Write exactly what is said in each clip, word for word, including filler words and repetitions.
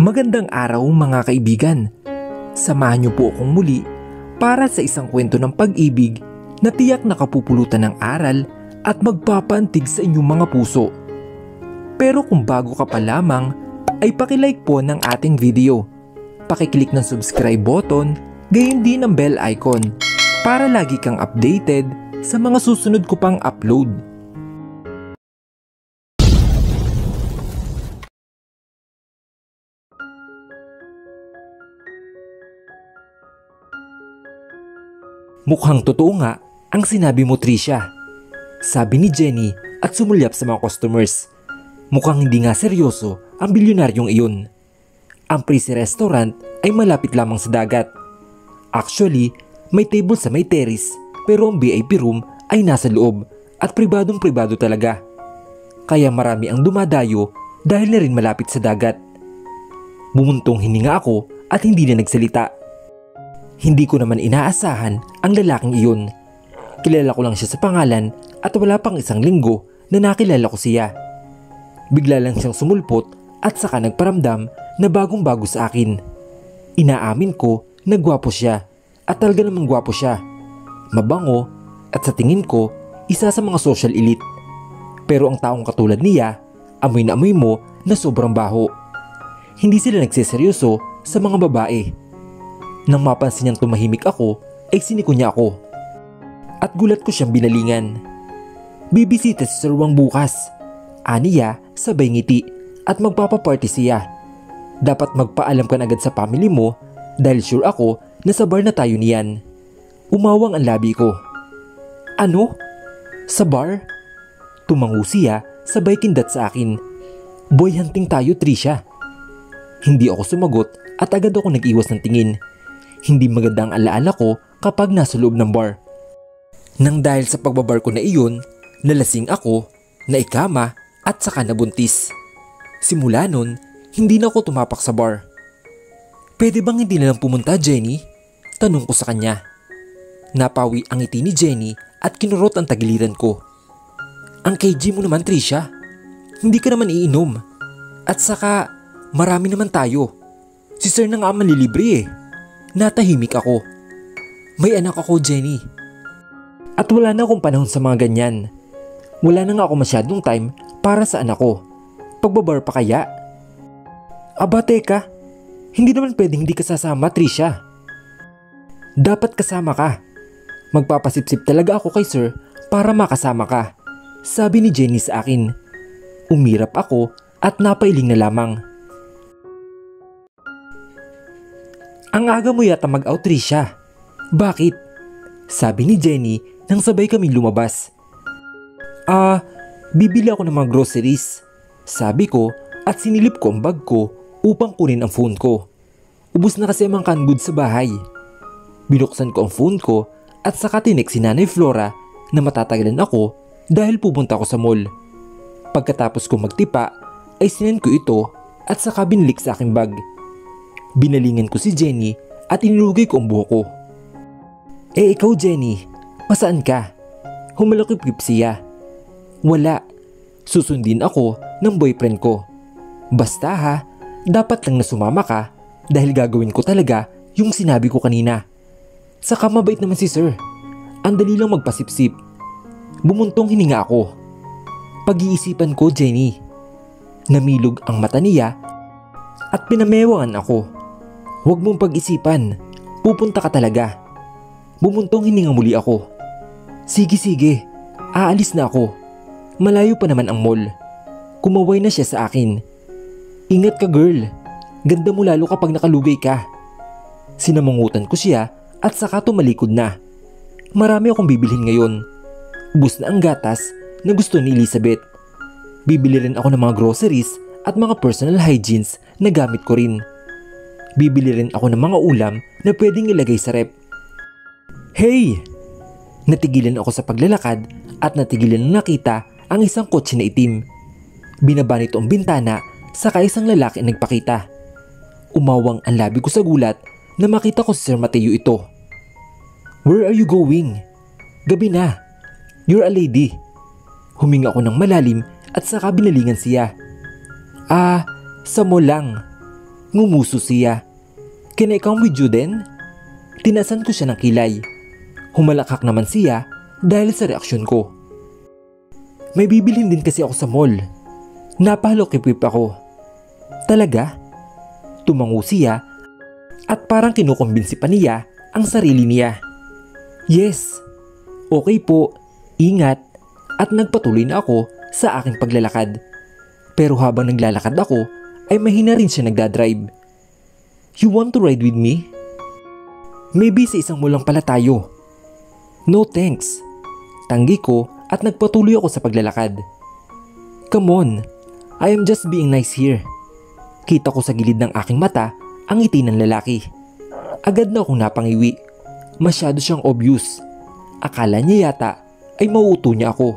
Magandang araw mga kaibigan. Samahan niyo po akong muli para sa isang kwento ng pag-ibig na tiyak nakapupulutan ng aral at magpapaantig sa inyong mga puso. Pero kung bago ka pa lamang, ay pakilike po ng ating video. Pakiclick ng subscribe button, gayon din ang bell icon para lagi kang updated sa mga susunod ko pang upload. Mukhang totoo nga ang sinabi mo, Trisha. Sabi ni Jenny at sumulyap sa mga customers. Mukhang hindi nga seryoso ang bilyonaryong iyon. Ang Prissy Restaurant ay malapit lamang sa dagat. Actually, may table sa may terrace pero ang V I P room ay nasa loob at pribadong pribado talaga. Kaya marami ang dumadayo dahil na rin malapit sa dagat. Bumuntong hininga ako at hindi na nagsalita. Hindi ko naman inaasahan ang lalaking iyon. Kilala ko lang siya sa pangalan at wala pang isang linggo na nakilala ko siya. Bigla lang siyang sumulpot at saka nagparamdam na bagong bago sa akin. Inaamin ko na gwapo siya at talaga namang gwapo siya. Mabango at sa tingin ko isa sa mga social elite. Pero ang taong katulad niya, amoy na amoy mo na sobrang baho. Hindi sila nagseseryoso sa mga babae. Nang mapansin niyang tumahimik ako, ay siniko niya ako. At gulat ko siyang binalingan. Bibisita si Sir Wang bukas. Aniya, sabay ngiti at magpapaparty siya. Dapat magpaalam ka na agad sa family mo dahil sure ako na sa bar na tayo niyan. Umawang ang labi ko. Ano? Sa bar? Tumango siya sabay kindat sa akin. Boy hunting tayo, Trisha. Hindi ako sumagot at agad ako nag-iwas ng tingin. Hindi maganda ang alaala ko kapag nasa loob ng bar. Nang dahil sa pagbabar ko na iyon, nalasing ako, naikama at saka nabuntis. Simula nun, hindi na ako tumapak sa bar. Pwede bang hindi na lang pumunta, Jenny? Tanong ko sa kanya. Napawi ang ngiti ni Jenny at kinurot ang tagiliran ko. Ang K G mo naman, Trisha. Hindi ka naman iinom. At saka, marami naman tayo. Si Sir na nga malilibre eh. Natahimik ako. May anak ako, Jenny. At wala na akong panahon sa mga ganyan. Wala na nga ako masyadong time para sa anak ko. Pagbabar pa kaya? Aba teka, hindi naman pwedeng hindi ka sasama, Trisha. Dapat kasama ka. Magpapasipsip talaga ako kay Sir para makasama ka. Sabi ni Jenny sa akin. Umirap ako at napailing na lamang. Ang aga mo yata mag-out, Trisha. Bakit? Sabi ni Jenny nang sabay kami lumabas. Ah, bibili ako ng mga groceries. Sabi ko at sinilip ko ang bag ko upang kunin ang phone ko. Ubus na kasi ang mga canned goods sa bahay. Binuksan ko ang phone ko at saka tinek si Nanay Flora na matatagalan ako dahil pupunta ako sa mall. Pagkatapos ko magtipa ay sinend ko ito at saka binalik sa aking bag. Binalingan ko si Jenny at inilugay ko ang buhok ko. Eh ikaw, Jenny, masaan ka? Humalakip-kip siya. Wala. Susundin ako ng boyfriend ko. Basta ha, dapat lang na sumama ka dahil gagawin ko talaga yung sinabi ko kanina. Saka mabait naman si Sir. Ang dali lang magpasipsip. Bumuntong hininga ako. Pag-iisipan ko, Jenny. Namilog ang mata niya at pinamewangan ako. Huwag mong pag-isipan. Pupunta ka talaga. Bumuntong hininga muli ako. Sige sige. Aalis na ako. Malayo pa naman ang mall. Kumaway na siya sa akin. Ingat ka, girl. Ganda mo lalo kapag nakalugay ka. Sinamangutan ko siya at saka tumalikod na. Marami akong bibilhin ngayon. Ubus na ang gatas na gusto ni Elizabeth. Bibili rin ako ng mga groceries at mga personal hygienes na gamit ko rin. Bibili rin ako ng mga ulam na pwedeng ilagay sa rep. Hey! Natigilan ako sa paglalakad at natigilan na nakita ang isang kotse na itim. Binaba nito ang bintana saka isang lalaki ang nagpakita. Umawang ang labi ko sa gulat na makita ko si Sir Mateo ito. Where are you going? Gabi na. You're a lady. Huminga ako ng malalim at saka binalingan siya. Ah, sa mall lang. Ngumuso siya. Can I come with you then? Tinasan ko siya ng kilay. Humalakak naman siya dahil sa reaksyon ko. May bibilhin din kasi ako sa mall. Napahalokipip ako. Talaga? Tumango siya at parang kinukumbinsi pa niya ang sarili niya. Yes. Okay po. Ingat. At nagpatuloy na ako sa aking paglalakad. Pero habang naglalakad ako ay mahina rin siya nagdadrive. You want to ride with me? Maybe sa isang mall lang pala tayo. No thanks. Tanggi ko at nagpatuloy ako sa paglalakad. Come on. I am just being nice here. Kita ko sa gilid ng aking mata ang ngiti ng lalaki. Agad na akong napangiwi. Masyado siyang obvious. Akala niya yata ay mauuto niya ako.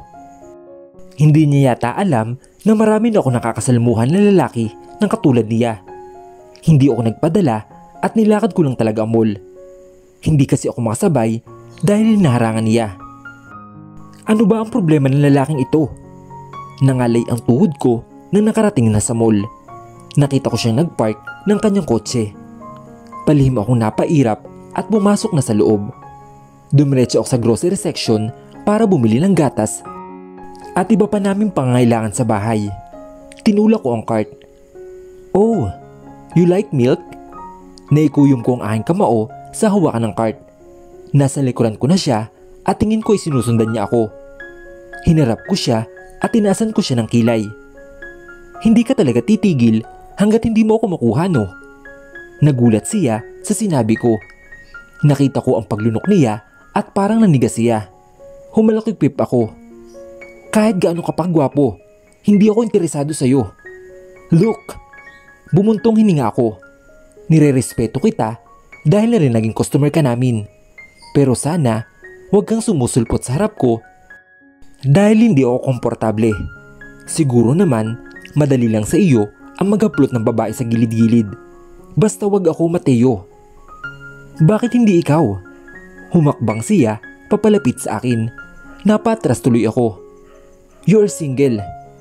Hindi niya yata alam na marami na ako nakakasalmuhan na lalaki ng katulad niya. Hindi ako nagpadala at nilakad ko lang talaga ang mall. Hindi kasi ako makasabay dahil naharangan niya. Ano ba ang problema ng lalaking ito? Nangalay ang tuhod ko nang nakarating na sa mall. Nakita ko siyang nagpark ng kanyang kotse. Palihim akong napairap at pumasok na sa loob. Dumiretso ako sa grocery section para bumili ng gatas at iba pa naming pangangailangan sa bahay. Tinulak ko ang cart. Oh, you like milk? Naikuyom ko ang aking kamao sa hawakan ng cart. Nasa likuran ko na siya at tingin ko ay sinusundan niya ako. Hinarap ko siya at tinaasan ko siya ng kilay. Hindi ka talaga titigil hanggat hindi mo ako makuha, no? Nagulat siya sa sinabi ko. Nakita ko ang paglunok niya at parang nanigas siya. Humalakipip ako. Kahit gaano ka pagwapo, hindi ako interesado sa'yo. Look! Bumuntong hininga ako. Nire-respeto kita dahil na rin naging customer ka namin. Pero sana, huwag kang sumusulpot sa harap ko dahil hindi ako komportable. Siguro naman, madali lang sa iyo ang mag-upload ng babae sa gilid-gilid. Basta wag ako Mateo. Bakit hindi ikaw? Humakbang siya papalapit sa akin. Napatras tuloy ako. You're single.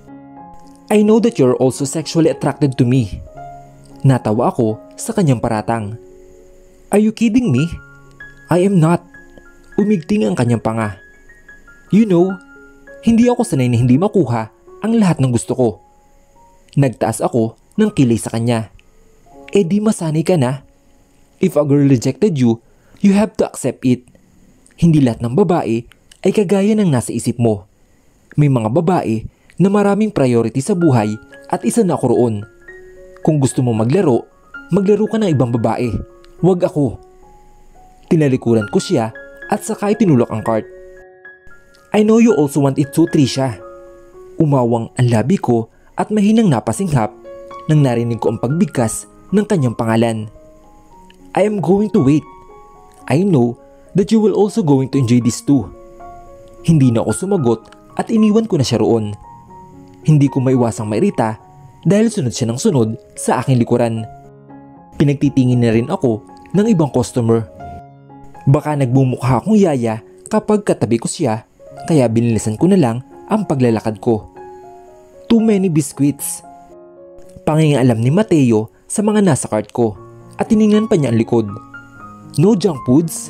I know that you're also sexually attracted to me. Natawa ako sa kanyang paratang. Are you kidding me? I am not. Umigting ang kanyang panga. You know, hindi ako sanay na hindi makuha ang lahat ng gusto ko. Nagtaas ako ng kilay sa kanya. Eh di masanay ka na. If a girl rejected you, you have to accept it. Hindi lahat ng babae ay kagaya ng nasa isip mo. May mga babae na maraming priority sa buhay at isa na ako roon. Kung gusto mo maglaro, maglaro ka ng ibang babae. Huwag ako. Tinalikuran ko siya at saka itinulak ang cart. I know you also want it too, Trisha. Umawang ang labi ko at mahinang napasinghap nang narinig ko ang pagbigkas ng kanyang pangalan. I am going to wait. I know that you will also going to enjoy this too. Hindi na ako sumagot at iniwan ko na siya roon. Hindi ko maiwasang mairita dahil sunod siya ng sunod sa aking likuran. Pinagtitingin na rin ako ng ibang customer. Baka nagbumukha akong yaya kapag katabi ko siya, kaya binilisan ko na lang ang paglalakad ko. Too many biscuits. Pangingalam ni Mateo sa mga nasa cart ko at tiningnan pa niya ang likod. No junk foods?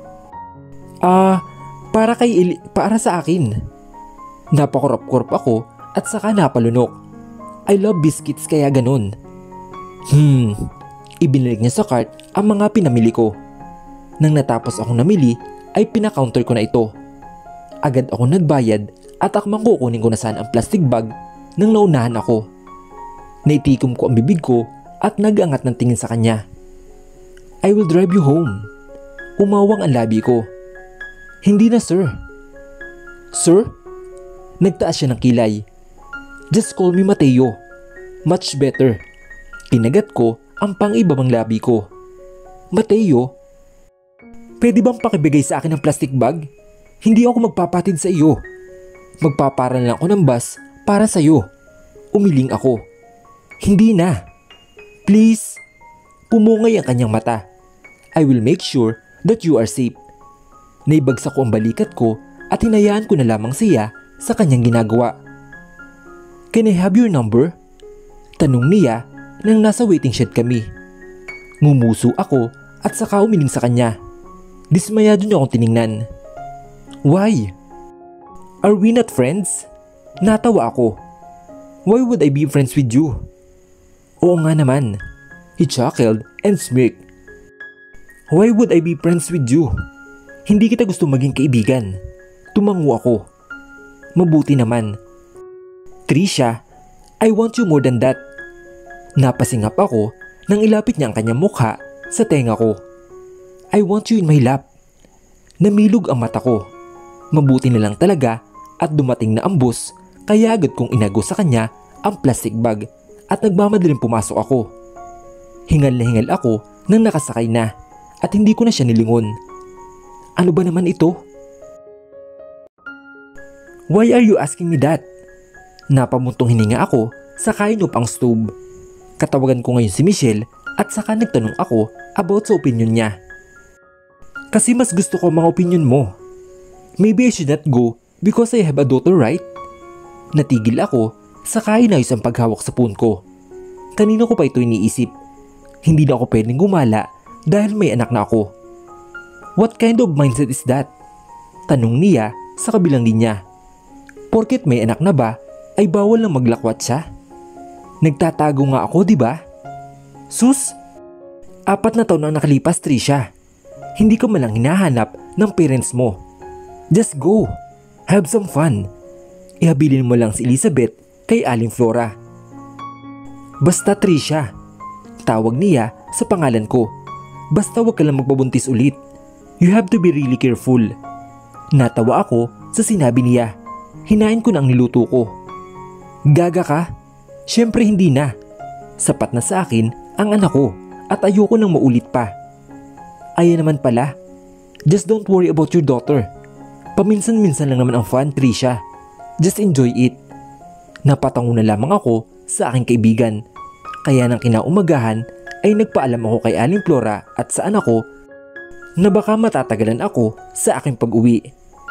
Ah, para kay ili- para sa akin. Napakurap-kurap ako at saka napalunok. I love biscuits kaya ganun. Hmm, ibinalik niya sa cart ang mga pinamili ko. Nang natapos akong namili ay pina-counter ko na ito. Agad ako nagbayad at akmang kukunin ko na sana ang plastic bag nang naunahan ako. Naitikom ko ang bibig ko at nag-angat ng tingin sa kanya. I will drive you home. Umawang ang labi ko. Hindi na sir. Sir? Nagtaas siya ng kilay. Just call me Mateo. Much better. Kinagat ko ang pang-ibabang labi ko. Mateo? Pwede bang pakibigay sa akin ng plastic bag? Hindi ako magpapatid sa iyo. Magpaparal lang ako ng bus para sa iyo. Umiling ako. Hindi na. Please. Pumungay ang kanyang mata. I will make sure that you are safe. Naibagsak ko ang balikat ko at hinayaan ko na lamang siya sa kanyang ginagawa. Can I have your number? Tanong niya nang nasa waiting shed kami. Ngumuso ako at saka umiling sa kanya. Dismayado niya akong tiningnan. Why? Are we not friends? Natawa ako. Why would I be friends with you? Oo nga naman. He chuckled and smirked. Why would I be friends with you? Hindi kita gusto maging kaibigan. Tumango ako. Mabuti naman. Trisha, I want you more than that. Napasingap ako nang ilapit niya ang kanyang mukha sa tenga ko. I want you in my lap. Namilog ang mata ko. Mabuti na lang talaga at dumating na ang bus kaya agad kong inago sa kanya ang plastic bag at nagmamadaling pumasok ako. Hingal na hingal ako nang nakasakay na at hindi ko na siya nilingon. Ano ba naman ito? Why are you asking me that? Napamuntong hininga ako sa kainop ang stove. Katawagan ko ngayon si Michelle at saka nagtanong ako about sa opinion niya. Kasi mas gusto ko mga opinion mo. Maybe I should not go because I have a daughter, right? Natigil ako saka inayos ang paghawak sa phone ko. Kanino ko pa ito iniisip? Hindi na ako pwedeng gumala dahil may anak na ako. What kind of mindset is that? Tanong niya sa kabilang linya. Porket may anak na ba ay bawal lang maglakwat siya? Nagtatago nga ako, di ba? Sus, apat na taon ang nakalipas, Trisha. Hindi ka malang hinahanap ng parents mo. Just go. Have some fun. Ihabilin mo lang si Elizabeth kay Aling Flora. Basta Trisha. Tawag niya sa pangalan ko. Basta wag ka lang magpabuntis ulit. You have to be really careful. Natawa ako sa sinabi niya. Hinain ko na ang niluto ko. Gaga ka? Siyempre hindi na. Sapat na sa akin ang anak ko at ayoko nang maulit pa. Ayan naman pala. Just don't worry about your daughter. Paminsan-minsan lang naman ang fun, Trisha. Just enjoy it. Napatango na lamang ako sa aking kaibigan. Kaya nang kinaumagahan ay nagpaalam ako kay Aling Flora at sa anak ko na baka matatagalan ako sa aking pag-uwi.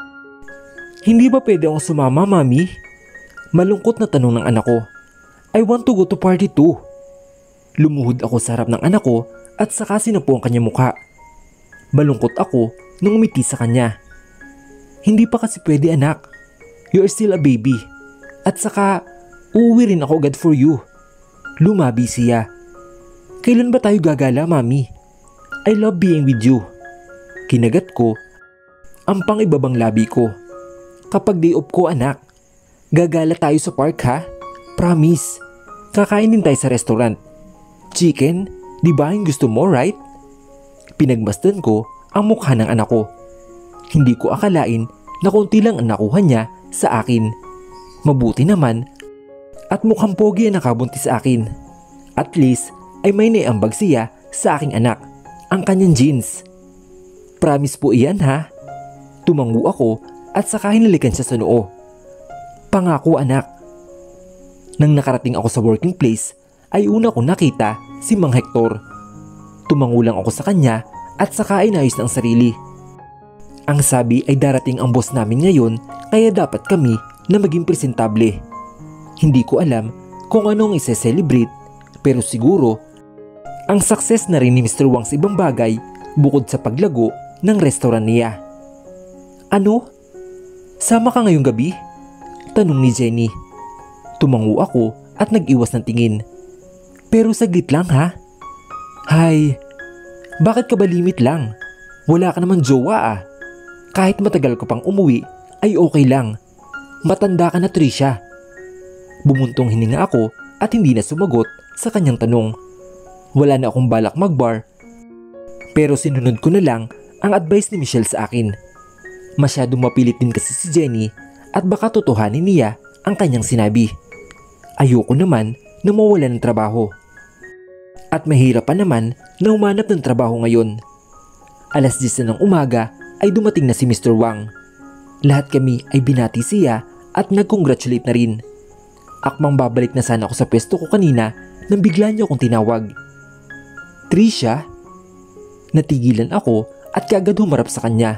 Hindi ba pwede akong sumama, Mami? Malungkot na tanong ng anak ko. I want to go to party too. Lumuhod ako sa harap ng anak ko at saka sinapo ang kanyang mukha. Malungkot ako nung umiti sa kanya. Hindi pa kasi pwede, anak. You're still a baby. At saka, uuwi rin ako agad for you. Lumabi siya. Kailan ba tayo gagala, Mami? I love being with you. Kinagat ko ang pangibabang labi ko. Kapag day off ko, anak, gagala tayo sa park, ha? Promise. Kakain din tayo sa restaurant. Chicken, di ba yung gusto mo, right? Pinagmasdan ko ang mukha ng anak ko. Hindi ko akalain na konti lang ang nakuha niya sa akin. Mabuti naman at mukhang pogi ang nakabuntis sa akin. At least ay may naiambag siya sa aking anak, ang kanyang jeans. Promise po iyan, ha? Tumango ako at saka hinalikan siya sa noo. Pangako, anak. Nang nakarating ako sa working place ay una kong nakita si Mang Hector. Tumango lang ako sa kanya at saka inayos ng sarili. Ang sabi ay darating ang boss namin ngayon kaya dapat kami na maging presentable. Hindi ko alam kung anong ise-celebrate pero siguro ang success na rin ni Mister Wang sa ibang bagay bukod sa paglago ng restaurant niya. Ano? Sama ka ngayong gabi? Tanong ni Jenny. Tumango ako at nag-iwas ng tingin. Pero saglit lang, ha? Hay, bakit ka ba limit lang? Wala ka naman jowa, ah. Kahit matagal ko pang umuwi ay okay lang. Matanda ka na, Trisha. Bumuntong hininga ako at hindi na sumagot sa kanyang tanong. Wala na akong balak mag-bar pero sinunod ko na lang ang advice ni Michelle sa akin. Masyadong mapilit din kasi si Jenny at baka totohanin niya ang kanyang sinabi. Ayoko naman na mawala ng trabaho. At mahirap pa naman na umanap ng trabaho ngayon. Alas diyes na ng umaga ay dumating na si Mister Wang. Lahat kami ay binati siya at nag-congratulate na rin. Akmang babalik na sana ako sa pwesto ko kanina nang bigla niya akong tinawag. Trisha? Natigilan ako at kaagad humarap sa kanya.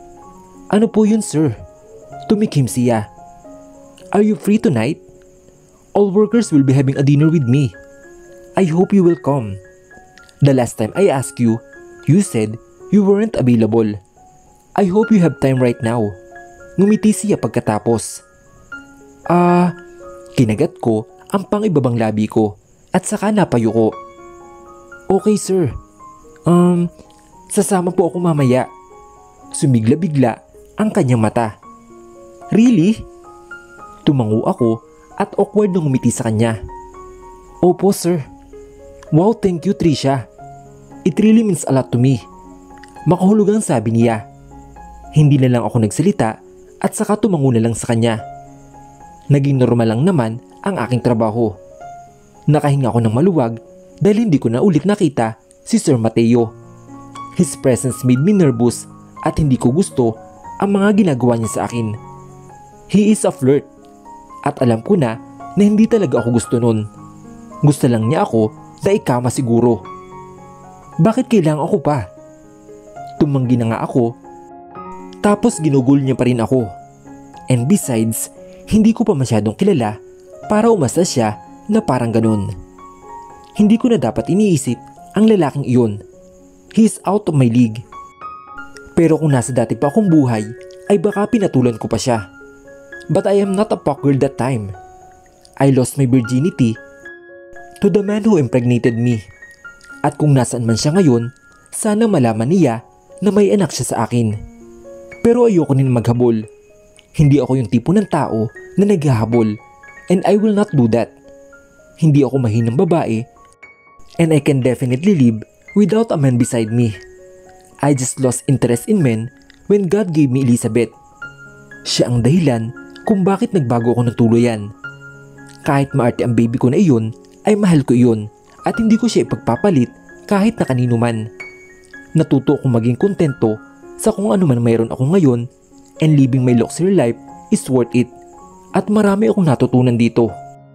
Ano po yun, sir? Tumikhim siya. Are you free tonight? All workers will be having a dinner with me. I hope you will come. The last time I asked you, you said you weren't available. I hope you have time right now. Ngumiti siya pagkatapos. Ah, kinagat ko ang pangibabang labi ko at saka napayuko. Okay sir, um, sasama po ako mamaya. Sumigla-bigla ang kanyang mata. Really? Tumango ako at awkward na ngumiti sa kanya. Opo sir. Wow, thank you Trisha. It really means a lot to me. Makahulugang sabi niya. Hindi na lang ako nagsalita at saka tumango na lang sa kanya. Naging normal lang naman ang aking trabaho. Nakahinga ako ng maluwag dahil hindi ko na ulit nakita si Sir Mateo. His presence made me nervous at hindi ko gusto ang mga ginagawa niya sa akin. He is a flirt at alam ko na na hindi talaga ako gusto nun. Gusto lang niya ako na ikama siguro. Bakit kailangan ako pa? Tumanggi na nga ako tapos ginugol niya pa rin ako. And besides, hindi ko pa masyadong kilala para umasa siya na parang ganun. Hindi ko na dapat iniisip ang lalaking iyon. He is out of my league. Pero kung nasa dati pa akong buhay, ay baka pinatulan ko pa siya. But I am not a fuck girl that time. I lost my virginity to the man who impregnated me. At kung nasaan man siya ngayon, sana malaman niya na may anak siya sa akin. Pero ayoko din maghabol. Hindi ako yung tipo ng tao na naghahabol, and I will not do that. Hindi ako mahinang babae, and I can definitely live without a man beside me. I just lost interest in men when God gave me Elizabeth. Siya ang dahilan kung bakit nagbago ako ng tuluyan. Kahit maarte ang baby ko na iyon, ay mahal ko iyon at hindi ko siya ipagpapalit kahit na kanino man. Natuto akong maging kontento sa kung ano man mayroon ako ngayon, and living my luxury life is worth it. At marami akong natutunan dito.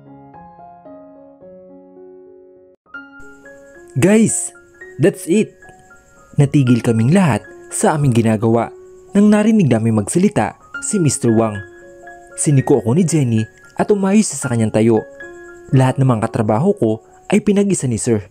Guys, that's it. Natigil kaming lahat sa aming ginagawa nang narinig namin magsalita si Mister Wang. Siniko ako ni Jenny at umayos sa kanyang tayo. Lahat ng mga katrabaho ko ay pinag-isa ni Sir.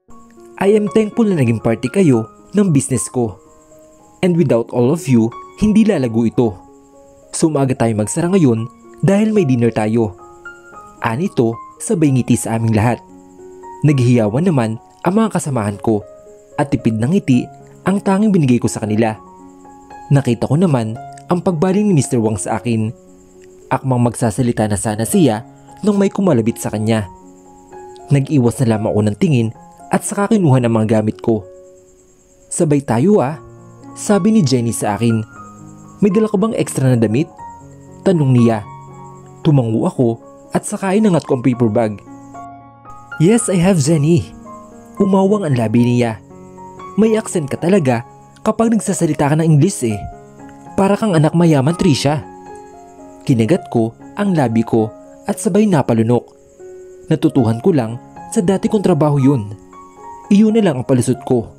I am thankful na naging party kayo ng business ko. And without all of you, hindi lalago ito. So maaga tayo magsara ngayon dahil may dinner tayo. Anito, sabay ngiti sa aming lahat. Naghihiyawan naman ang mga kasamahan ko at tipid ng ngiti ang tanging binigay ko sa kanila. Nakita ko naman ang pagbaling ni Mister Wang sa akin. Akmang magsasalita na sana siya nung may kumalabit sa kanya. Nag-iwas na lamang ako ng tingin at saka kinuha ng mga gamit ko. Sabay tayo ah, sabi ni Jenny sa akin. May dala ka bang extra na damit? Tanong niya. Tumango ako at saka inangat ko ang paper bag. Yes, I have Jenny. Umawang ang labi niya. May accent ka talaga kapag nagsasalita ka ng English eh. Para kang anak mayaman, Trisha. Kinagat ko ang labi ko at sabay napalunok. Natutuhan ko lang sa dati kong trabaho yun. Iyon na lang ang palusot ko.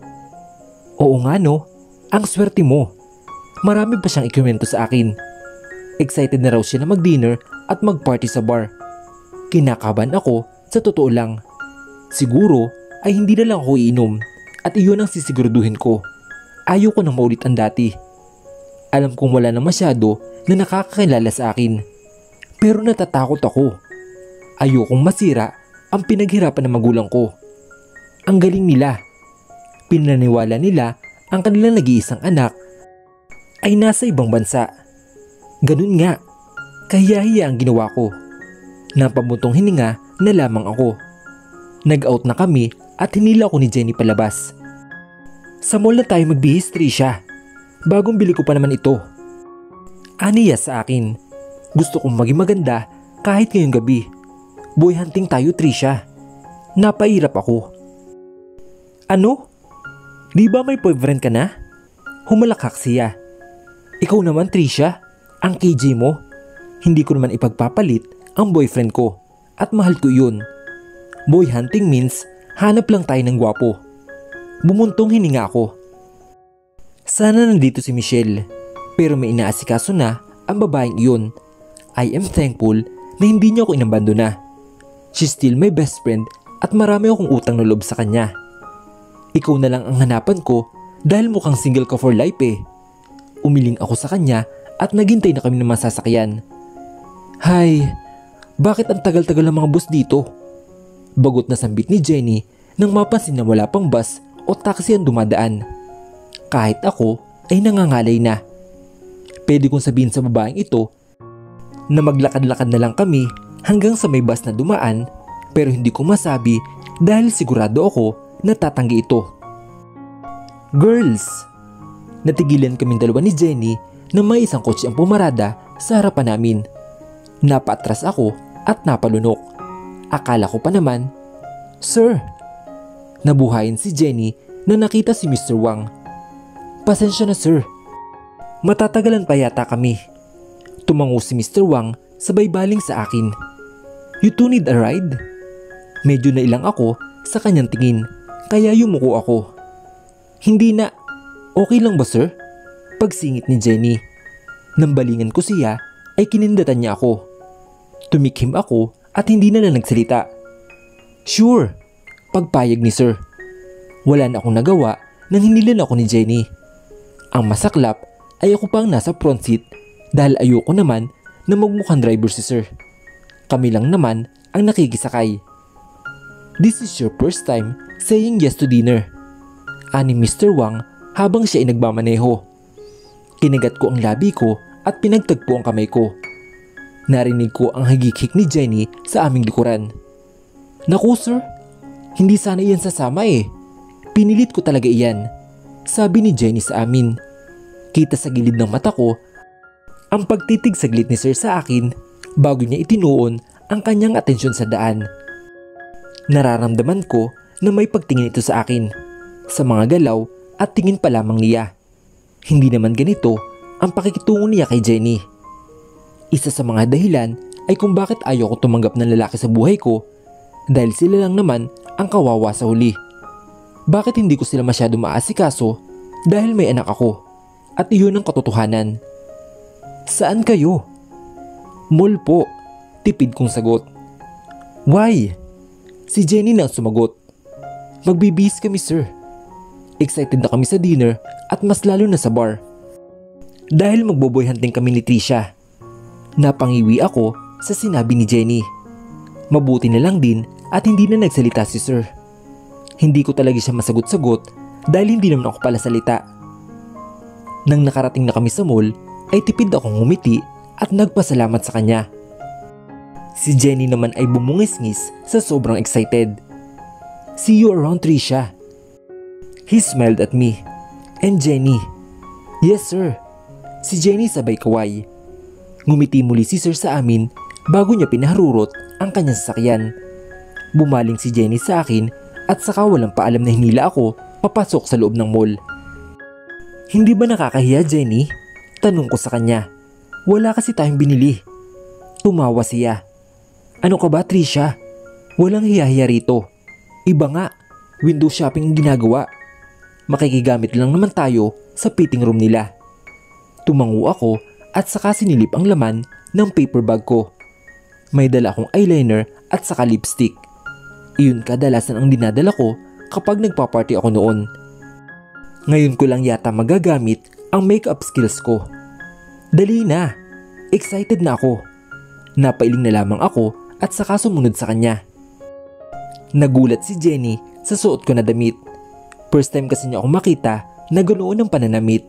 Oo nga no, ang swerte mo. Marami pa siyang ikwento sa akin. Excited na raw siya na mag-dinner at mag-party sa bar. Kinakabahan ako sa totoo lang. Siguro ay hindi na lang ako iinom at iyon ang sisiguraduhin ko. Ayaw ko nang maulit ang dati. Alam kong wala na masyado na nakakakilala sa akin. Pero natatakot ako. Ayokong masira ang pinaghirapan ng magulang ko. Ang galing nila. Pinaniwala nila ang kanilang nag-iisang anak ay nasa ibang bansa. Ganun nga, kahiyahiya ang ginawa ko. Napabuntong hininga na lamang ako. Nag-out na kami at hinila ko ni Jenny palabas. Sa mall na tayo magbihis, Trisha. Bagong bili ko pa naman ito. Aniya sa akin. Gusto kong maging maganda kahit ngayong gabi. Boy hunting tayo, Trisha. Napairap ako. Ano? Di ba may boyfriend ka na? Humalakhak siya. Ikaw naman, Trisha, ang K J mo. Hindi ko naman ipagpapalit ang boyfriend ko at mahal ko yun. Boy hunting means hanap lang tayo ng gwapo. Bumuntong hininga ako. Sana nandito si Michelle, pero may inaasikaso na ang babaeng iyon. I am thankful na hindi niya ako inabandona. She's still my best friend at marami akong utang na loob sa kanya. Ikaw na lang ang hanapan ko dahil mukhang single ka for life eh. Umiling ako sa kanya at naghintay na kami ng masasakyan. Hay, bakit ang tagal-tagal ng mga bus dito? Bagot na sambit ni Jenny nang mapansin na wala pang bus o taxi ang dumadaan. Kahit ako ay nangangalay na. Pwede kong sabihin sa babaeng ito na maglakad-lakad na lang kami hanggang sa may bus na dumaan, pero hindi ko masabi dahil sigurado ako na tatanggi ito. Girls! Natigilan kaming dalawa ni Jenny na may isang kotse ang pumarada sa harapan namin. Napaatras ako at napalunok. Akala ko pa naman, Sir! Nabuhayin si Jenny na nakita si Mister Wang. Pasensya na sir. Matatagalan pa yata kami. Tumango si Mister Wang sabay baling sa akin. You two need a ride? Medyo nailang ako sa kanyang tingin kaya yumuko ako. Hindi na. Okay lang ba sir? Pagsingit ni Jenny. Nang balingan ko siya ay kinindatan niya ako. Tumikhim ako at hindi na lang nagsalita. Sure, pagpayag ni sir. Wala na akong nagawa nang hinilan ako ni Jenny. Ang masaklap ay ako pang nasa front seat dahil ayoko naman na magmukhang driver si sir. Kami lang naman ang nakikisakay. This is your first time saying yes to dinner, ani Mister Wang habang siya ay nagmamaneho. Kinagat ko ang labi ko at pinagtagpo ang kamay ko. Narinig ko ang hagik-hik ni Jenny sa aming likuran. Naku sir, hindi sana iyan sasama eh. Pinilit ko talaga iyan, sabi ni Jenny sa amin. Kita sa gilid ng mata ko ang pagtitig saglit ni sir sa akin bago niya itinuon ang kanyang atensyon sa daan. Nararamdaman ko na may pagtingin ito sa akin, sa mga galaw at tingin pa lamang niya. Hindi naman ganito ang pakikitungo niya kay Jenny. Isa sa mga dahilan ay kung bakit ayaw ko tumanggap ng lalaki sa buhay ko dahil sila lang naman ang kawawa sa huli. Bakit hindi ko sila masyado maasikaso dahil may anak ako at iyon ang katotohanan. Saan kayo? Mall po, tipid kong sagot. Why? Si Jenny na ang sumagot. Magbibihis kami sir. Excited na kami sa dinner at mas lalo na sa bar. Dahil magboboy hunting kami ni Trisha. Napangiwi ako sa sinabi ni Jenny. Mabuti na lang din at hindi na nagsalita si sir. Hindi ko talaga siya masagot-sagot dahil hindi naman ako pala salita. Nang nakarating na kami sa mall ay tipid akong ngumiti at nagpasalamat sa kanya. Si Jenny naman ay bumungis-ngis sa sobrang excited. See you around Trisha. He smiled at me. And Jenny. Yes sir. Si Jenny sabay kaway. Ngumiti muli si sir sa amin bago niya pinaharurot ang kanyang sasakyan. Bumaling si Jenny sa akin at saka walang paalam na hinila ako papasok sa loob ng mall. Hindi ba nakakahiya Jenny? Tanong ko sa kanya. Wala kasi tayong binili. Tumawa siya. Ano ka ba Trisha? Walang hiya-hiya rito. Iba nga, window shopping ang ginagawa. Makikigamit lang naman tayo sa fitting room nila. Tumango ako at saka sinilip ang laman ng paper bag ko. May dala akong eyeliner at saka lipstick. Iyon kadalasan ang dinadala ko kapag nagpa-party ako noon. Ngayon ko lang yata magagamit ang makeup skills ko. Dali na! Excited na ako. Napailing na lamang ako at saka sumunod sa kanya. Nagulat si Jenny sa suot ko na damit. First time kasi niya ako makita na ganoon ang pananamit.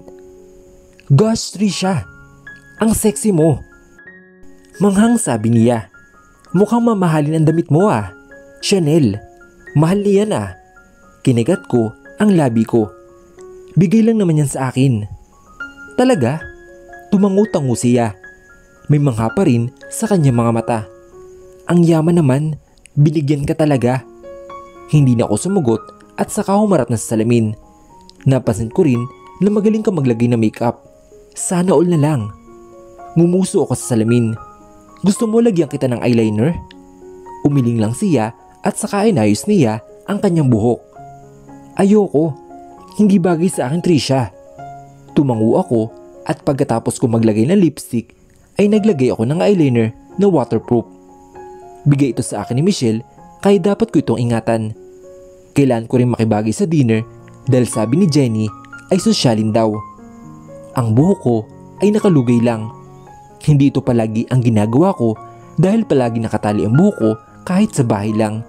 Gosh Trisha! Ang sexy mo! Manghang sabi niya. Mukhang mamahalin ang damit mo ah. Chanel, mahal niyan ah. Kinigat ko ang labi ko. Bigay lang naman yan sa akin. Talaga? Tumango-tango siya. May mangha pa rin sa kanyang mga mata. Ang yaman naman, binigyan ka talaga. Hindi na ako sumugot at saka humarap na sa salamin. Napansin ko rin na magaling ka maglagay ng makeup. Sana all na lang. Ngumuso ako sa salamin. Gusto mo lagyan kita ng eyeliner? Umiling lang siya at saka inayos niya ang kanyang buhok. Ayoko. Hindi bagay sa akin Trisha. Tumango ako at pagkatapos ko maglagay ng lipstick ay naglagay ako ng eyeliner na waterproof. Bigay ito sa akin ni Michelle kaya dapat ko itong ingatan. Kailangan ko rin makibagay sa dinner dahil sabi ni Jenny ay sosyalin daw. Ang buhok ko ay nakalugay lang. Hindi ito palagi ang ginagawa ko dahil palagi nakatali ang buhok ko kahit sa bahay lang.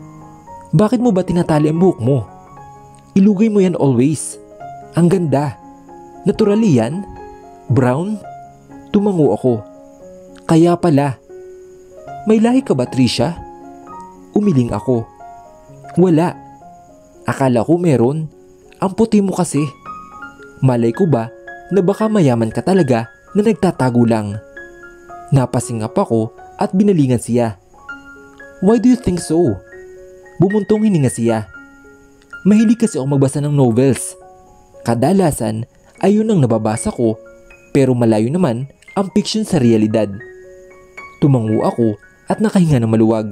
Bakit mo ba tinatali ang buhok mo? Ilugay mo yan always. Ang ganda. Natural yan? Brown? Tumango ako. Kaya pala. May lahi ka ba, Trisha? Umiling ako. Wala. Akala ko meron. Ang puti mo kasi. Malay ko ba na baka mayaman ka talaga na nagtatago lang. Napasingap ako at binalingan siya. Why do you think so? Bumuntong hininga siya. Mahilig kasi ako magbasa ng novels. Kadalasan ay yun ang nababasa ko, pero malayo naman ang fiction sa realidad. Tumango ako at nakahinga ng maluwag.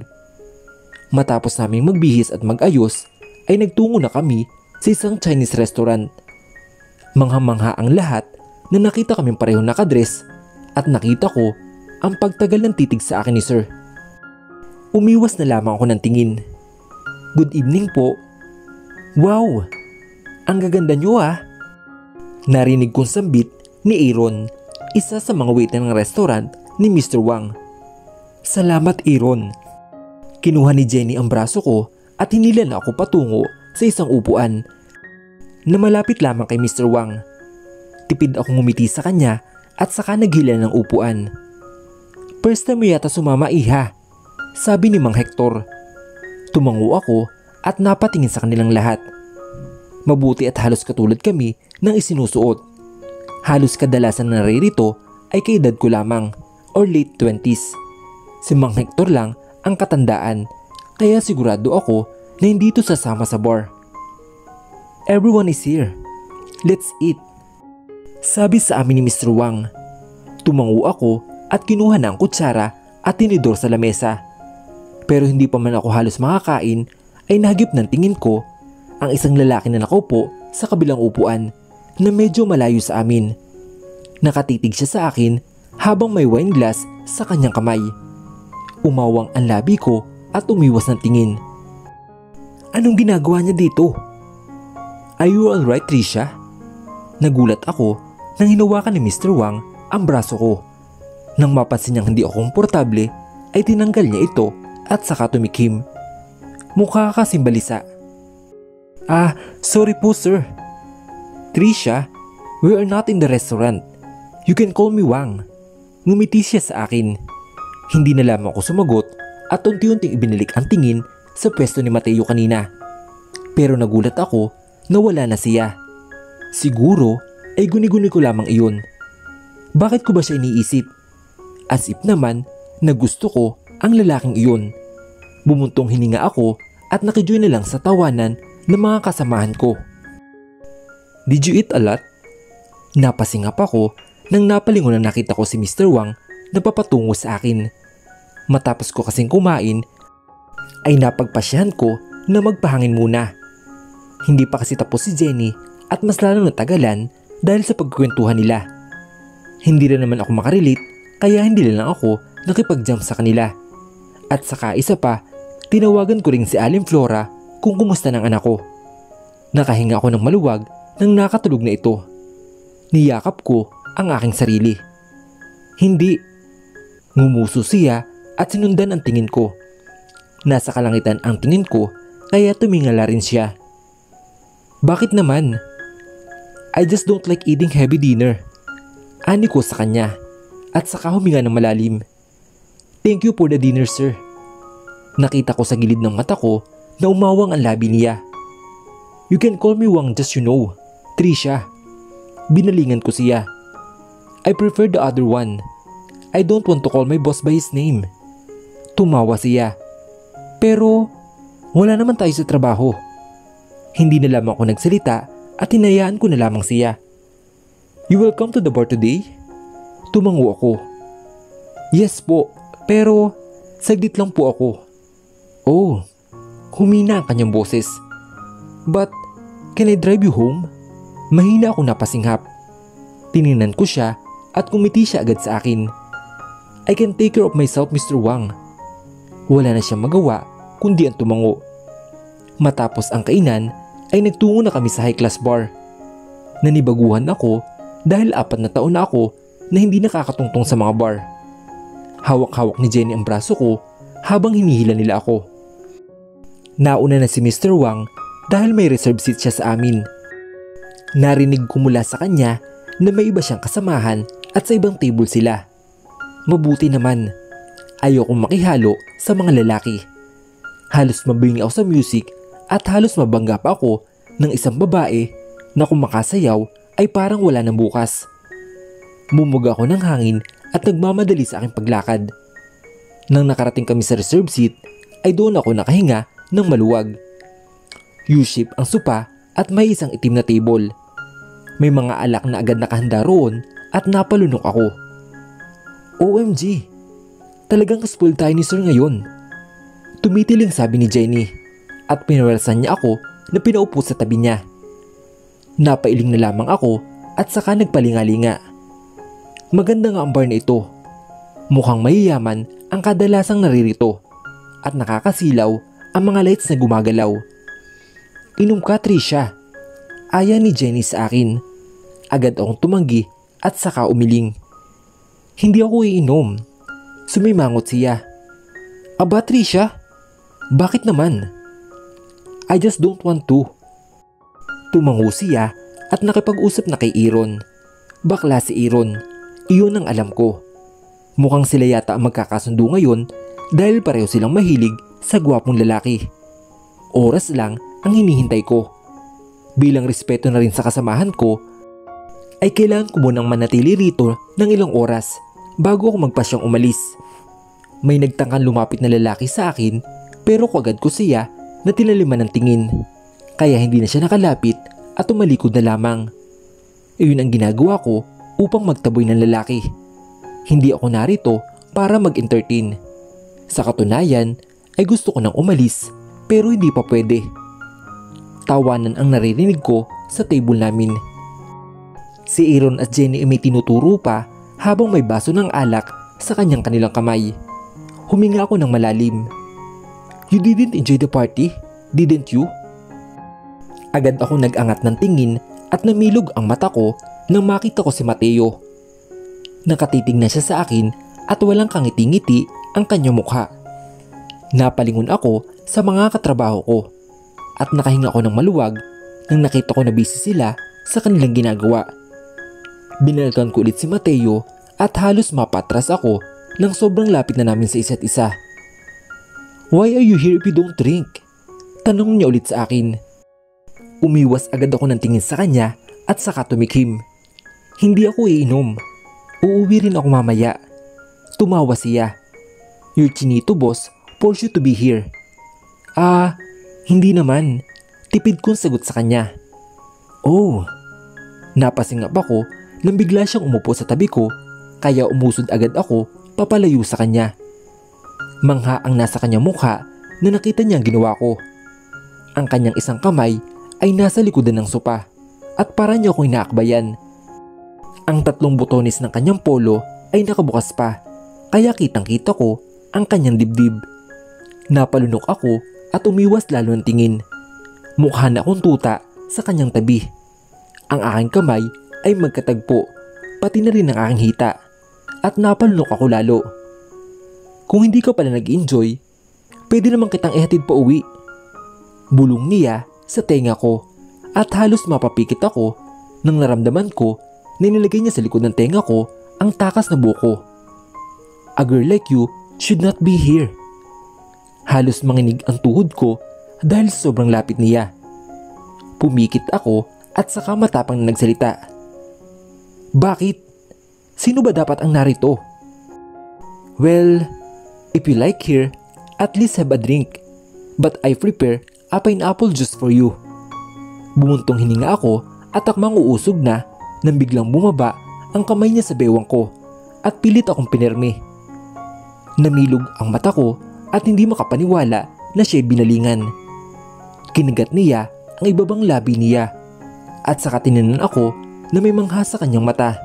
Matapos naming magbihis at mag-ayos, ay nagtungo na kami sa isang Chinese restaurant. Mangha-mangha ang lahat na nakita kaming pareho nakadress at nakita ko ang pagtagal ng titig sa akin ni Sir. Umiwas na lamang ako ng tingin. Good evening po. Wow! Ang gaganda niyo ah! Narinig kong sambit ni Aaron, isa sa mga waiter ng restaurant ni Mister Wang. Salamat Aaron. Kinuha ni Jenny ang braso ko at hinilan ako patungo sa isang upuan na malapit lamang kay Mister Wang. Tipid akong ngumiti sa kanya at saka naghila ng upuan. First time mo yata sumama iha, sabi ni Mang Hector. Tumango ako at napatingin sa kanilang lahat. Mabuti at halos katulad kami ng isinusuot. Halos kadalasan na naririto ay kaedad ko lamang or late twenties. Si Mang Hector lang ang katandaan, kaya sigurado ako na hindi ito sasama sa bar. Everyone is here. Let's eat, sabi sa amin ni Mister Wang. Tumango ako at kinuha na ang kutsara at tinidor sa lamesa. Pero hindi pa man ako halos makakain ay nahagip ng tingin ko ang isang lalaki na nakaupo sa kabilang upuan na medyo malayo sa amin. Nakatitig siya sa akin habang may wine glass sa kanyang kamay. Umawang ang labi ko at umiwas ng tingin. Anong ginagawa niya dito? Are you alright, Trisha? Nagulat ako nang hinawakan ni Mister Wang ang braso ko. Nang mapansin niyang hindi ako komportable ay tinanggal niya ito at saka tumikim. Mukha kasing balisa. Ah, sorry po sir. Trisha, we are not in the restaurant. You can call me Wang. Ngumiti siya sa akin. Hindi na lamang ako sumagot at unti-unting ibinalik ang tingin sa pwesto ni Mateo kanina. Pero nagulat ako na wala na siya. Siguro ay guni-guni ko lamang iyon. Bakit ko ba siya iniisip? As if naman na gusto ko ang lalaking iyon. Bumuntong hininga ako at nakijoin na lang sa tawanan ng mga kasamahan ko. Did you eat a lot? Napasingap ako nang napalingon na nakita ko si Mister Wang na papatungo sa akin. Matapos ko kasing kumain ay napagpasyahan ko na magpahangin muna. Hindi pa kasi tapos si Jenny at mas lalong natagalan dahil sa pagkukwentuhan nila. Hindi rin naman ako makarelate kaya hindi lang ako nakipag-jump sa kanila. At saka isa pa, tinawagan ko rin si Aling Flora kung kumusta ng anak ko. Nakahinga ako ng maluwag nang nakatulog na ito. Niyakap ko ang aking sarili. Hindi. Ngumuso siya at sinundan ang tingin ko. Nasa kalangitan ang tingin ko kaya tumingala rin siya. Bakit naman? I just don't like eating heavy dinner. Ani ko sa kanya at saka huminga ng malalim. Thank you for the dinner sir. Nakita ko sa gilid ng mata ko na umawang ang labi niya. You can call me Wang just you know, Trisha. Binalingan ko siya. I prefer the other one. I don't want to call my boss by his name. Tumawa siya. Pero wala naman tayo sa trabaho. Hindi na lamang ako nagsalita at hinayaan ko na lamang siya. You will come to the bar today? Tumango ako. Yes po, pero saglit lang po ako. Oh, humina ang kanyang boses. But can I drive you home? Mahina akong napasinghap. Tininan ko siya at kumiti siya agad sa akin. I can take care of myself, Mister Wang. Wala na siyang magawa kundi ang tumango. Matapos ang kainan ay nagtungo na kami sa high class bar. Nanibaguhan ako dahil apat na taon na ako na hindi nakakatungtong sa mga bar. Hawak-hawak ni Jenny ang braso ko habang hinihila nila ako. Nauna na si Mister Wang dahil may reserve seat siya sa amin. Narinig ko mula sa kanya na may iba siyang kasamahan at sa ibang table sila. Mabuti naman, ayokong makihalo sa mga lalaki. Halos mabingi ako sa music at halos mabangga pa ako ng isang babae na kung makasayaw ay parang wala ng bukas. Mumuga ako ng hangin at nagmamadali sa aking paglakad. Nang nakarating kami sa reserve seat ay doon ako nakahinga ng maluwag. U-shape ang sopa at may isang itim na table. May mga alak na agad nakahanda roon at napalunok ako. O M G, talagang spoil tayo ni Sir ngayon. Tumitiling sabi ni Jenny at pinawelsan niya ako na pinaupo sa tabi niya. Napailing na lamang ako at saka nagpalingalinga. Maganda nga ang bar na ito. Mukhang mayayaman ang kadalasang naririto at nakakasilaw ang mga lights na gumagalaw. Inom ka, Trisha. Aya ni Jenny sa akin. Agad akong tumanggi at saka umiling. Hindi ako iinom. Sumimangot siya. Aba, Trisha? Bakit naman? I just don't want to. Tumango siya at nakipag-usap na kay Aaron. Bakla si Aaron. Iyon ang alam ko. Mukhang sila yata ang magkakasundo ngayon dahil pareho silang mahilig sa gwapong lalaki. Oras lang ang hinihintay ko. Bilang respeto na rin sa kasamahan ko, ay kailangan ko munang manatili rito ng ilang oras bago ako magpasyang umalis. May nagtangkang lumapit na lalaki sa akin pero kagad ko siya na tinaliman ng tingin. Kaya hindi na siya nakalapit at tumalikod na lamang. Iyon ang ginagawa ko upang magtaboy ng lalaki. Hindi ako narito para mag-entertain. Sa katunayan ay gusto ko nang umalis pero hindi pa pwede. Tawanan ang naririnig ko sa table namin. Si Aaron at Jenny ay may tinuturo pa habang may baso ng alak sa kanyang kanilang kamay. Huminga ako ng malalim. You didn't enjoy the party, didn't you? Agad ako nag-angat ng tingin at namilog ang mata ko nang makita ko si Mateo. Nakatitig na siya sa akin at walang kangiti-ngiti ang kanyang mukha. Napalingon ako sa mga katrabaho ko at nakahinga ako ng maluwag nang nakita ko na busy sila sa kanilang ginagawa. Binalikan ko ulit si Mateo at halos mapatras ako nang sobrang lapit na namin sa isa't isa. Why are you here if you don't drink? Tanong niya ulit sa akin. Umiwas agad ako ng tingin sa kanya at saka tumikim. Hindi ako iinom. Uuwi rin ako mamaya. Tumawa siya. Your chinito boss forced you to be here. Ah, hindi naman. Tipid kong sagot sa kanya. Oh. Napasingap ako nang bigla siyang umupo sa tabi ko kaya umusod agad ako papalayo sa kanya. Mangha ang nasa kanyang mukha na nakita niya ang ginawa ko. Ang kanyang isang kamay ay nasa likodan ng sopa at para niya akong inaakbayan. Ang tatlong butones ng kanyang polo ay nakabukas pa kaya kitang kita ko ang kanyang dibdib. Napalunok ako at umiwas lalo ng tingin. Mukha na akong tuta sa kanyang tabi. Ang aking kamay ay magkatagpo pati na rin ang aking hita at napalunok ako lalo. Kung hindi ka pala nag-enjoy, pwede naman kitang ihatid pa uwi. Bulong niya sa tenga ko at halos mapapikit ako nang naramdaman ko na nilagay niya sa likod ng tenga ko ang takas na buko. A girl like you should not be here. Halos manginig ang tuhod ko dahil sobrang lapit niya. Pumikit ako at saka matapang na nagsalita. Bakit? Sino ba dapat ang narito? Well, if you like here, at least have a drink. But I prepare a pineapple juice for you. Bumuntong hininga ako at akmang uusog na nang biglang bumaba ang kamay niya sa bewang ko at pilit akong pinirmi. Namilog ang mata ko at hindi makapaniwala na siya'y binalingan. Kinagat niya ang ibabang labi niya at saka tinanan ako na may mangha sa kanyang mata.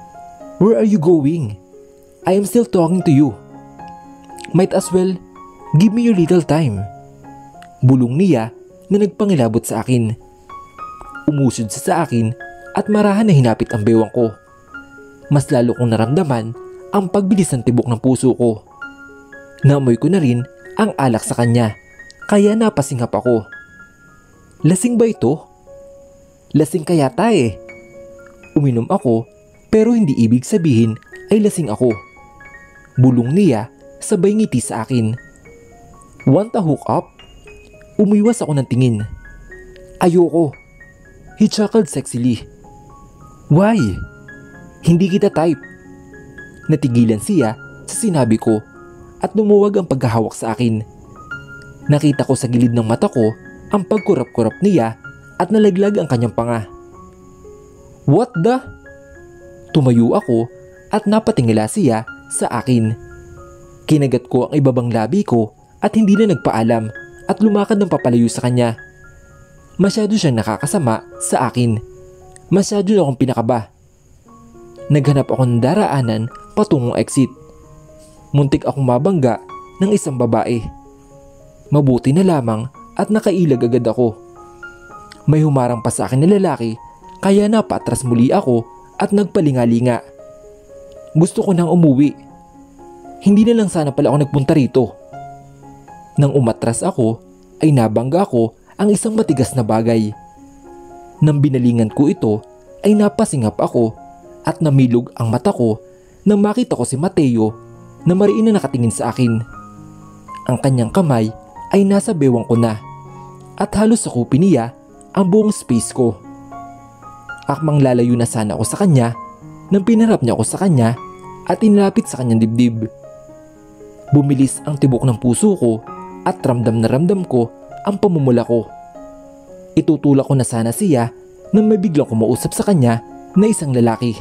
Where are you going? I am still talking to you. Might as well Give me your little time. Bulong niya na nagpangilabot sa akin. Umusod siya sa akin at marahan na hinapit ang bewang ko. Mas lalo kong naramdaman ang pagbilis ng tibok ng puso ko. Naamoy ko na rin ang alak sa kanya, kaya napasingap ako. Lasing ba ito? Lasing kaya ta eh. Uminom ako pero hindi ibig sabihin ay lasing ako. Bulong niya sabay ngiti sa akin. Want a hook up? Umiwas ako ng tingin. Ayoko. He chuckled sexily. Why? Hindi kita type. Natigilan siya sa sinabi ko at lumuwag ang paghahawak sa akin. Nakita ko sa gilid ng mata ko ang pagkurap-kurap niya at nalaglag ang kanyang panga. What the? Tumayo ako at napatingala siya sa akin. Kinagat ko ang ibabang labi ko at hindi na nagpaalam at lumakad ng papalayo sa kanya. Masyado siyang nakakasama sa akin. Masyado na akong pinakaba. Naghanap ako ng daraanan patungong exit. Muntik akong mabangga ng isang babae. Mabuti na lamang at nakailag agad ako. May humarang pa sa akin na lalaki kaya napatras muli ako at nagpalingalinga. Gusto ko nang umuwi. Hindi na lang sana pala ako nagpunta rito. Nang umatras ako ay nabangga ko ang isang matigas na bagay. Nang binalingan ko ito ay napasingap ako at namilog ang mata ko nang makita ko si Mateo na mariin na nakatingin sa akin. Ang kanyang kamay ay nasa bewang ko na at halos sakupin niya ang buong space ko. Akmang lalayo na sana ako sa kanya nang pinarap niya ako sa kanya at inilapit sa kanyang dibdib. Bumilis ang tibok ng puso ko at ramdam na ramdam ko ang pamumula ko. Itutulak ko na sana siya nang may biglang kumausap sa kanya na isang lalaki.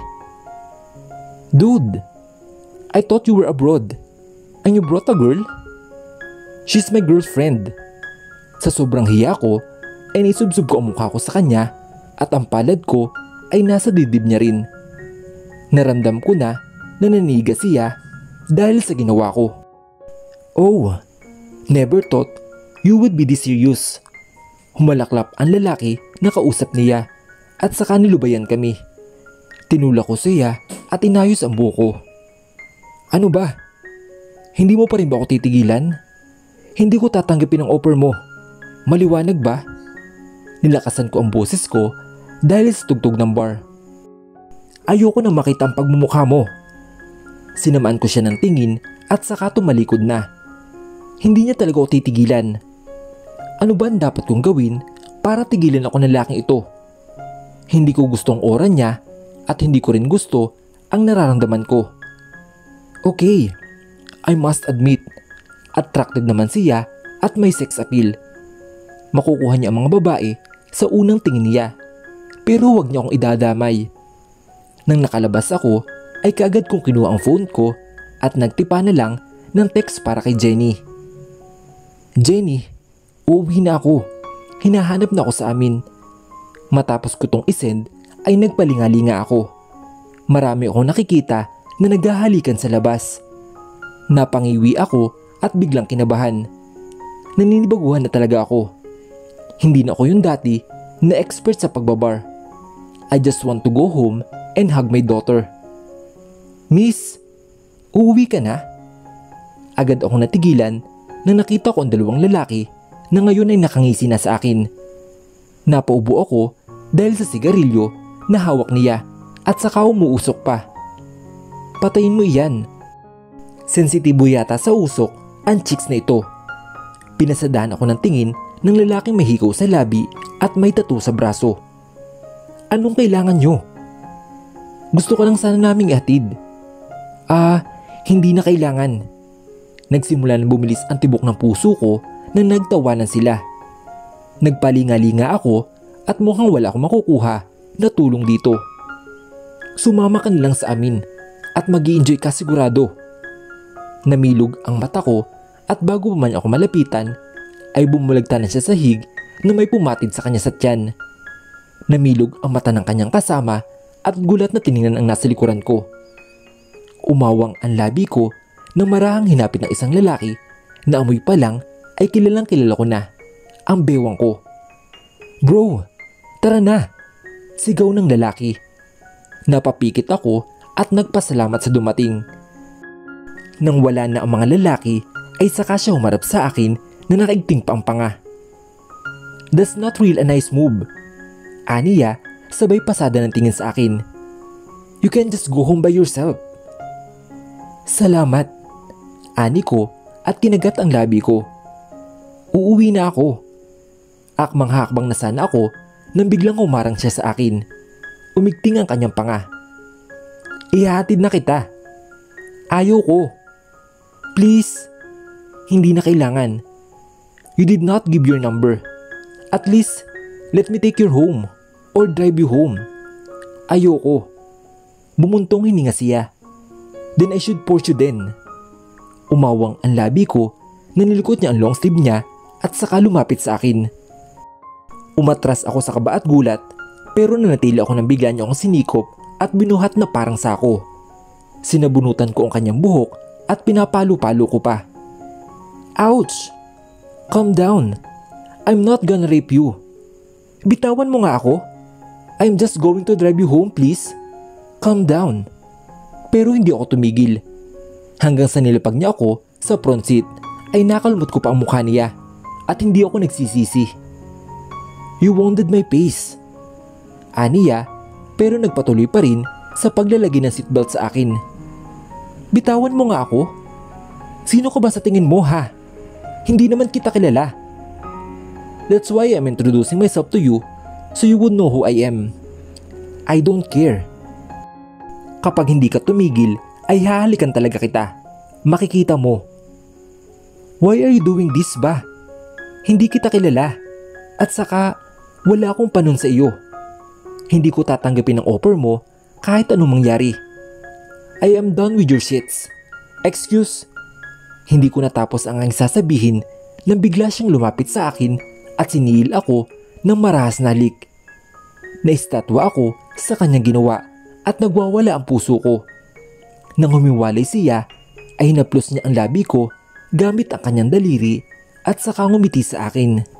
Dude, I thought you were abroad and you brought a girl? She's my girlfriend. Sa sobrang hiya ko ay nisubsob ko ang mukha ko sa kanya at ang palad ko ay nasa dibdib niya rin. Naramdam ko na na naniga siya dahil sa ginawa ko. Oh, never thought you would be this serious. Humalaklap ang lalaki na kausap niya at saka nilubayan kami. Tinulak ko siya at inayos ang buko. Ano ba? Hindi mo pa rin ba ako titigilan? Hindi ko tatanggapin ang offer mo. Maliwanag ba? Nilakasan ko ang boses ko dahil sa tugtog ng bar. Ayoko na makita ang pagmumukha mo. Sinamaan ko siya ng tingin at saka tumalikod na. Hindi niya talaga ako titigilan. Ano ba ang dapat kong gawin para tigilan ako ng lalaking ito? Hindi ko gusto ang aura niya at hindi ko rin gusto ang nararamdaman ko. Okay, I must admit, attracted naman siya at may sex appeal. Makukuha niya ang mga babae sa unang tingin niya, pero huwag niya akong idadamay. Nang nakalabas ako ay kaagad kong kinuha ang phone ko at nagtipa na lang ng text para kay Jenny. Jenny, uuwi na ako. Hinahanap na ako sa amin. Matapos ko tong isend ay nagpalingalinga ako. Marami akong nakikita na naghahalikan sa labas. Napangiwi ako at biglang kinabahan. Naninibaguhan na talaga ako. Hindi na ako yung dati na expert sa pagbabar. I just want to go home and hug my daughter. Miss, uuwi ka na? Agad akong natigilan nang nakita ko ang dalawang lalaki na ngayon ay nakangisi na sa akin. Napaubo ako dahil sa sigarilyo na hawak niya at saka umuusok pa. Patayin mo iyan. Sensitibo yata sa usok ang chicks na ito. Pinasadahan ako ng tingin ng lalaking may hikaw sa labi at may tattoo sa braso. Anong kailangan nyo? Gusto ko lang sana naming ihatid. Ah, hindi na kailangan. Nagsimula na bumilis ang tibok ng puso ko nang nagtawanan sila. Nagpalingalinga ako at mukhang wala akong makukuha na tulong dito. Sumama ka na lang sa amin at mag-i-enjoy ka sigurado. Namilog ang mata ko at bago pa man ako malapitan ay bumulagta na siya sa hig na may pumatid sa kanya sa tiyan. Namilog ang mata ng kanyang kasama at gulat na tiningnan ang nasa likuran ko. Umawang ang labi ko nang marahang hinapit ng isang lalaki Naamoy pa lang ay kilalang kilala ko na. Ang bewang ko. Bro, tara na! Sigaw ng lalaki. Napapikit ako at nagpasalamat sa dumating. Nang wala na ang mga lalaki ay saka siya humarap sa akin na nakaigting pa ang panga. That's not real a nice move. Aniya, sabay pasada ng tingin sa akin. You can just go home by yourself. Salamat. Ani ko at kinagat ang labi ko. Uuwi na ako. Akmang-hakbang na sana ako nang biglang humarang siya sa akin. Umigting ang kanyang panga. Ihahatid na kita. Ayaw ko. Please. Hindi na kailangan. You did not give your number. At least, let me take you home or drive you home. Ayoko. Bumuntong hininga siya. Then I should force you then. Umawang ang labi ko na nilikot niya ang long sleeve niya at saka lumapit sa akin. Umatras ako sa kaba at gulat pero nanatili ako nang bigla niya akong sinikop at binuhat na parang sako. Sinabunutan ko ang kanyang buhok at pinapalo-palo ko pa. Ouch! Calm down. I'm not gonna rape you. Bitawan mo nga ako. I'm just going to drive you home, please. Calm down. Pero hindi ako tumigil. Hanggang sa nilapag niya ako sa front seat ay nakalmot ko pa ang mukha niya at hindi ako nagsisisi. You wounded my face. Aniya, pero nagpatuloy pa rin sa paglalagay ng seatbelt sa akin. Bitawan mo nga ako. Sino ka ba sa tingin mo ha? Hindi naman kita kilala. That's why I'm introducing myself to you so you would know who I am. I don't care. Kapag hindi ka tumigil ay hahalikan talaga kita. Makikita mo. Why are you doing this ba? Hindi kita kilala. At saka wala akong panon sa iyo. Hindi ko tatanggapin ang offer mo kahit anong mangyari. I am done with your shits. Excuse. Hindi ko natapos ang aking sasabihin nang bigla siyang lumapit sa akin at sinihil ako ng marahas na halik. Naistatwa ako sa kanyang ginawa at nagwawala ang puso ko. Nang humiwalay siya ay hinaplos niya ang labi ko gamit ang kanyang daliri at saka ngumiti sa akin.